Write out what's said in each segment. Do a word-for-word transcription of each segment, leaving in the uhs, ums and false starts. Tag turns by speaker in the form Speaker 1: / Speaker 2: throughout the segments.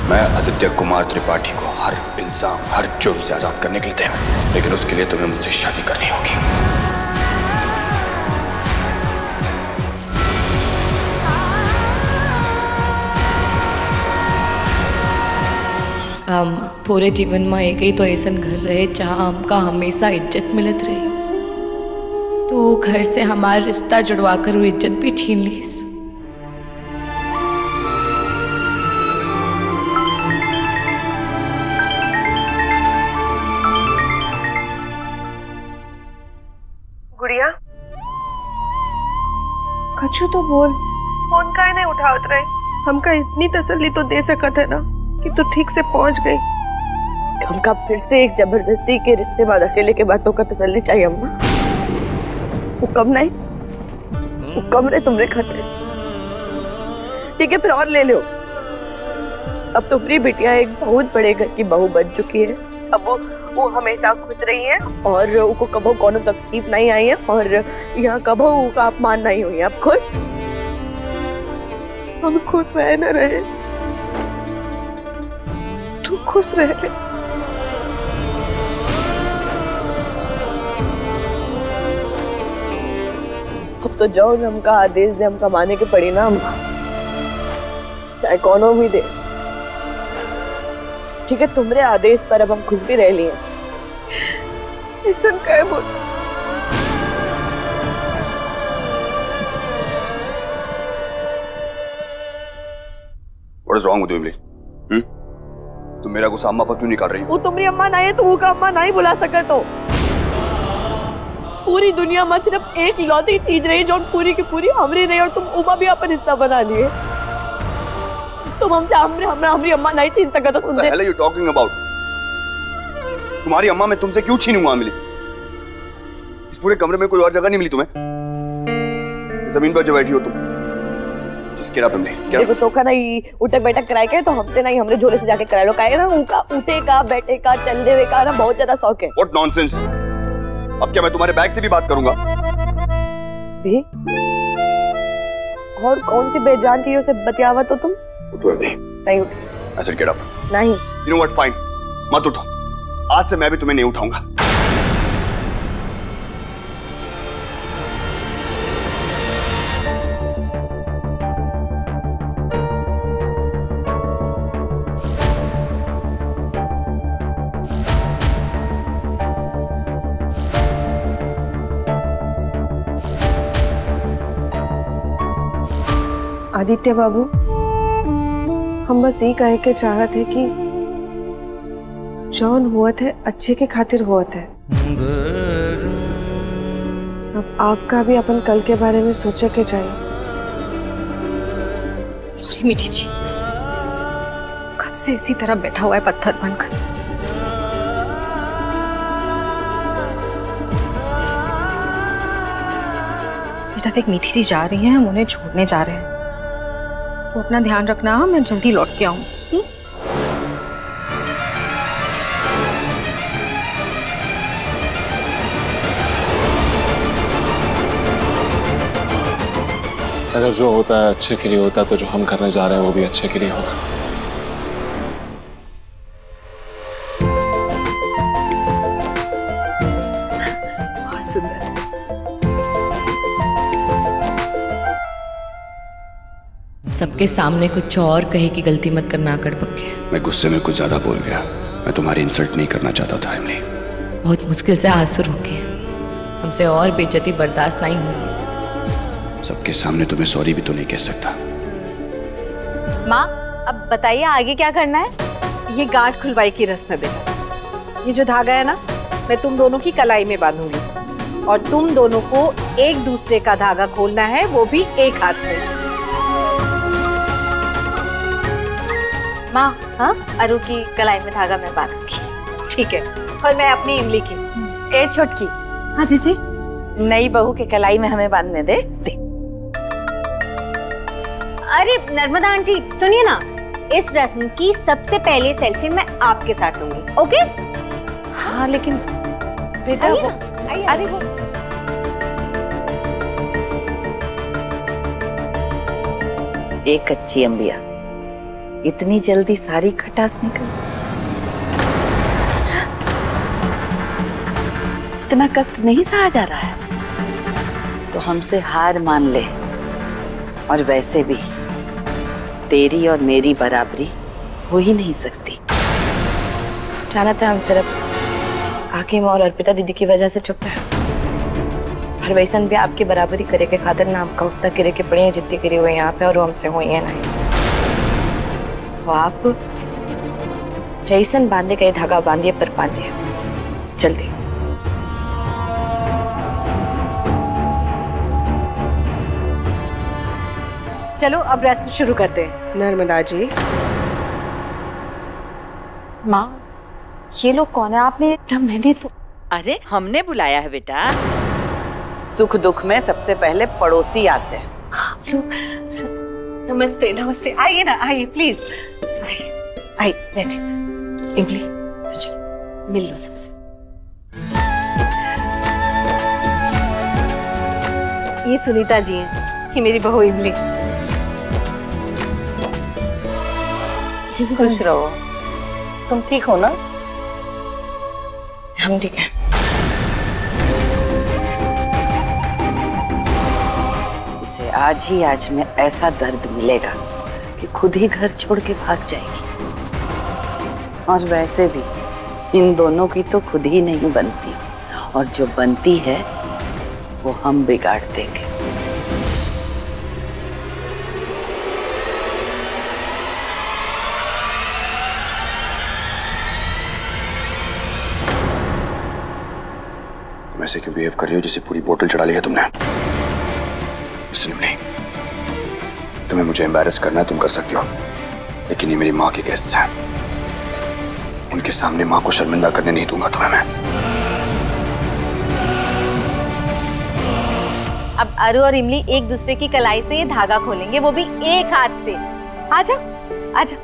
Speaker 1: मैं आदित्य कुमार त्रिपाठी को हर इल्जाम, हर जुर्म से आजाद करने के लिए तैयार हूं, लेकिन उसके लिए तुम्हें मुझसे शादी करनी होगी।
Speaker 2: हम पूरे जीवन में एक ही तो ऐसा घर रहे जहाँ हमका हमेशा इज्जत मिलत रही। तो घर से हमारा रिश्ता जुड़वा कर वो इज्जत भी छीन लीस।
Speaker 3: गुड़िया, कछु तो बोल। फोन काहे नहीं उठावत रहे? हमका इतनी तसल्ली तो दे सकत है ना कि तू ठीक से पहुंच गई।
Speaker 4: हमका फिर से एक जबरदस्ती के रिश्ते में अकेले के बातों का तसल्ली चाहिए अम्मा। वो कम नहीं, वो कम रहे तुमरे खाते। ठीक है, फिर और ले लो। अब तुम्हारी बिटिया एक बहुत बड़े घर की बहू बन चुकी है। अब वो वो हमेशा खुश रही है और उनको कबो कोनो तकलीफ नहीं आई है और यहाँ कबो का अपमान नहीं हुई है। अब खुश?
Speaker 3: हम खुश रहे न रहे, तू खुश रह ले।
Speaker 4: अब तो जाओ, हमका आदेश दे, हमका माने के पड़ी ना अम्मा, चाहे कौनो भी दे। ठीक है, तुम्हारे आदेश पर अब हम खुश भी रह लिए।
Speaker 3: ऐसा क्या बोल?
Speaker 1: What is wrong with you, Emily? हम्म? तुम मेरा गुस्सा अम्मा पर क्यों निकाल रही हो?
Speaker 4: वो तुम्हारी अम्मा नहीं है तो वो का अम्मा नहीं बुला सका। तो पूरी दुनिया में सिर्फ एक इकलौती चीज रही जो पूरी की पूरी हमरी रही और तुम उमा भी अपन हिस्सा बना लिए। तुम हमसे हमरे हमरा हमारी अम्मा नहीं छीन सका। तो
Speaker 1: What the hell are you talking about? तुम्हारी अम्मा मैं तुमसे क्यों छीनूंगा मिली? इस पूरे कमरे में कोई और जगह नहीं मिली तुम्हें? जमीन पर जो बैठी हो तुम, जिसके रात में क्या?
Speaker 4: देखो तो का नहीं उठक बैठक कराए के तो हमसे नहीं, हमरे झोले से जाके करा लो। काहे ना उनका उठे का बैठे का चलने वे का ना बहुत ज्यादा शौक है।
Speaker 1: What nonsense? अब क्या मैं तुम्हारे बैग से भी बात करूंगा?
Speaker 4: भी? और कौन सी बेजान चीजों से बतियावा तो तुम?
Speaker 1: उठो अभी।
Speaker 4: नहीं उठ।
Speaker 1: I said get up.
Speaker 4: नहीं।
Speaker 1: You know what? Fine. मत उठो। आज से मैं भी तुम्हें नहीं उठाऊंगा।
Speaker 3: आदित्य बाबू, हम बस ये कहे के चाहत है कि जौन हुआ थे अच्छे के खातिर हुआ थे। अब आपका भी अपन कल के बारे में सोचे के चाहिए।
Speaker 5: सॉरी मीठी जी, कब से इसी तरह बैठा हुआ है पत्थर बनकर। बेटा देख, मीठी जी जा रही हैं, हम उन्हें छोड़ने जा रहे हैं। तो अपना ध्यान रखना, मैं जल्दी लौट के आऊं।
Speaker 6: अगर जो होता है अच्छे के लिए होता है तो जो हम करने जा रहे हैं वो भी अच्छे के लिए होगा।
Speaker 5: बहुत सुंदर।
Speaker 2: सबके सामने कुछ और कहे की गलती मत करना आकड़ पक्के।
Speaker 1: मैं गुस्से में कुछ ज्यादा बोल गया। मैं तुम्हारी इंसल्ट नहीं करना चाहता था एमिली।
Speaker 2: बहुत मुश्किल से आंसू रुके, हमसे और बेइज्जती बर्दाश्त नहीं हुई।
Speaker 1: सबके सामने तुम्हें सॉरी भी तो नहीं कह सकता।
Speaker 7: माँ, अब बताइए आगे क्या करना है?
Speaker 5: ये गांठ खुलवाई की रस्म है बेटा। ये जो धागा है ना, मैं तुम दोनों की कलाई में बांधूंगी और तुम दोनों को एक दूसरे का धागा खोलना है, वो भी एक हाथ से।
Speaker 7: माँ, हाँ, अरु की कलाई में धागा मैं बांधूंगी।
Speaker 5: ठीक है, और मैं अपनी इमली की। ए छोटकी।
Speaker 7: हाँ जीजी। नई बहू के कलाई में हमें बांधने दे। दे।
Speaker 8: अरे नर्मदा आंटी सुनिए ना, इस रस्म की सबसे पहले सेल्फी मैं आपके साथ लूंगी, ओके?
Speaker 7: हाँ लेकिन बेटा वो, अरे वो
Speaker 9: एक कच्ची अंबिया इतनी जल्दी सारी खटास निकल? इतना कष्ट नहीं सहा जा रहा है तो हमसे हार मान ले। और वैसे भी तेरी और मेरी बराबरी हो ही नहीं सकती।
Speaker 2: जाना था हम सिर्फ काकी माँ और अर्पिता दीदी की वजह से चुप है। और वैसन भी आपकी बराबरी करे के खातिर ना आपका उतना गिरे के पड़ी है जितनी गिरी हुई यहाँ पे, और वो हमसे हुई है नहीं। तो आप जैसन बांधे गए धागा बांधिए पर बांधिए जल्दी।
Speaker 5: चलो अब रेस्ट शुरू करते हैं।
Speaker 3: नर्मदा जी।
Speaker 7: माँ ये लोग कौन है? आपने
Speaker 2: मैंने तो
Speaker 9: अरे हमने बुलाया है बेटा। सुख दुख में सबसे पहले पड़ोसी आते हैं।
Speaker 2: आप लोग नमस्ते नमस्ते, आइए ना, आइए प्लीज, आइए आइए बैठिए। इमली तो चलो मिल लो सबसे।
Speaker 5: ये सुनीता जी हैं, ये मेरी बहू इमली।
Speaker 9: खुश रहो। तुम ठीक हो ना?
Speaker 2: हम ठीक है।
Speaker 9: इसे आज ही आज में ऐसा दर्द मिलेगा कि खुद ही घर छोड़ के भाग जाएगी। और वैसे भी इन दोनों की तो खुद ही नहीं बनती, और जो बनती है वो हम बिगाड़ देंगे।
Speaker 1: तुम ऐसे क्यों बिहेव कर रही हो जैसे पूरी बोतल चढ़ा ली है तुमने? नहीं, तुम्हें मुझे एम्बैरस करना है, तुम कर सकती हो, लेकिन ये मेरी माँ के गेस्ट्स हैं। उनके सामने माँ को शर्मिंदा करने नहीं दूंगा तुम्हें मैं।
Speaker 7: अब अरु और इमली एक दूसरे की कलाई से ये धागा खोलेंगे, वो भी एक हाथ से। आजा आजा।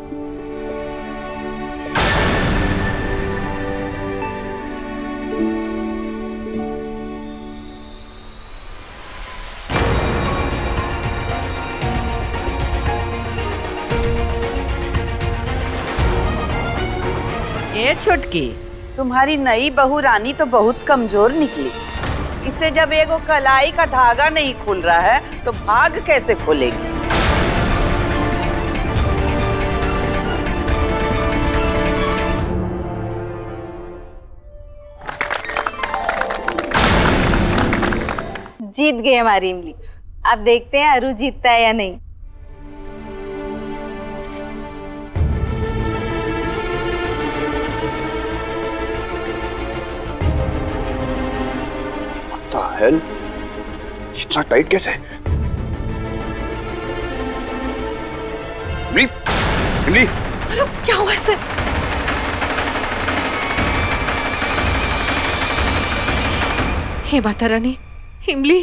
Speaker 9: ये छुटकी, तुम्हारी नई बहू रानी तो बहुत कमजोर निकली। इससे जब एगो कलाई का धागा नहीं खुल रहा है तो भाग कैसे खोलेगी?
Speaker 7: जीत गई हमारी इमली। अब देखते हैं अरु जीतता है या नहीं।
Speaker 1: हेल, इतना टाइट कैसे? इमली, इमली,
Speaker 2: अरे क्या हुआ सर? हे माता रानी, इमली।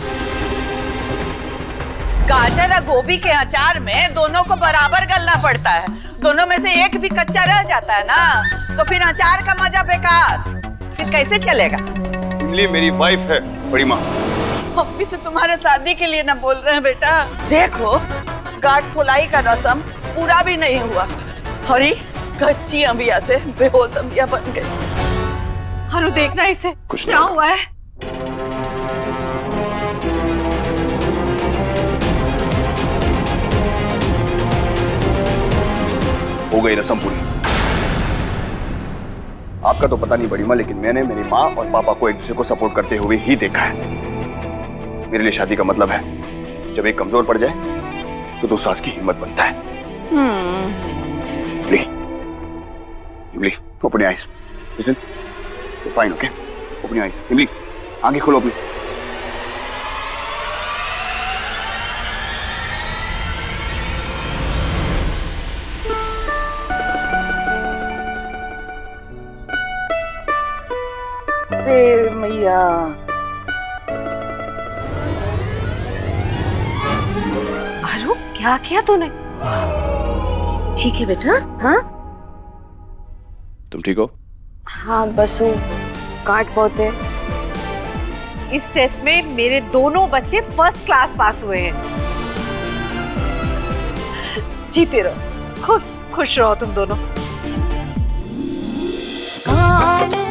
Speaker 9: गाजर और गोभी के अचार में दोनों को बराबर गलना पड़ता है। दोनों में से एक भी कच्चा रह जाता है ना, तो फिर अचार का मजा बेकार। फिर कैसे चलेगा?
Speaker 1: इमली मेरी वाइफ है, बड़ी माँ।
Speaker 9: हम भी तो तुम्हारे शादी के लिए ना बोल रहे हैं बेटा। देखो, गांठ खोलाई का रस्म पूरा भी नहीं हुआ, हरी कच्ची अंबिया से बेहोश अंबिया बन गई।
Speaker 2: अरु देखना इसे,
Speaker 1: कुछ
Speaker 2: क्या हुआ है?
Speaker 1: हो गई रस्म पूरी। आपका तो पता नहीं बड़ी माँ, लेकिन मैंने मेरी माँ और पापा को एक दूसरे को सपोर्ट करते हुए ही देखा है। मेरे लिए शादी का मतलब है जब एक कमजोर पड़ जाए तो दो सास की हिम्मत बनता है। Imli, Imli, open your eyes. Listen, you fine, okay? Open your eyes. Imli, आंखें खोलो अपनी।
Speaker 9: अरे मैया,
Speaker 2: अरु क्या किया तूने? ठीक है बेटा? हाँ
Speaker 1: तुम ठीक हो?
Speaker 2: हाँ बस वो काट बहुत है।
Speaker 5: इस टेस्ट में मेरे दोनों बच्चे फर्स्ट क्लास पास हुए हैं। जीते रहो। खु, खुश रहो तुम दोनों।